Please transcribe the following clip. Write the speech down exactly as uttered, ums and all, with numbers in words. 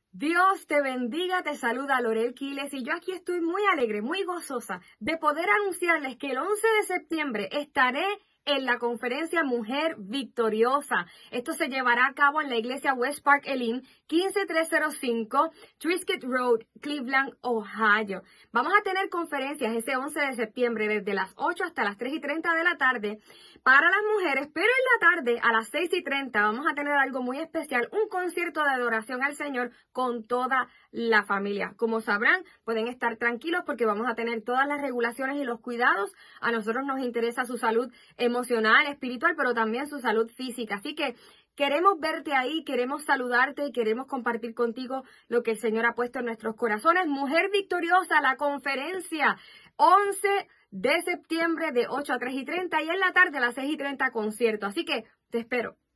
Dios te bendiga, te saluda Lorel Quiles y yo aquí estoy muy alegre, muy gozosa de poder anunciarles que el once de septiembre estaré en la conferencia Mujer Victoriosa. Esto se llevará a cabo en la iglesia West Park Elim, quince mil trescientos cinco Triscuit Road, Cleveland, Ohio. Vamos a tener conferencias ese once de septiembre desde las ocho hasta las tres y treinta de la tarde para las mujeres, pero en la tarde a las seis y treinta vamos a tener algo muy especial, un concierto de adoración al Señor con toda la familia. Como sabrán, pueden estar tranquilos porque vamos a tener todas las regulaciones y los cuidados. A nosotros nos interesa su salud emocional, espiritual, pero también su salud física. Así que queremos verte ahí, queremos saludarte y queremos compartir contigo lo que el Señor ha puesto en nuestros corazones. Mujer Victoriosa, la conferencia, once de septiembre de ocho a tres y treinta y en la tarde a las seis y treinta concierto. Así que te espero.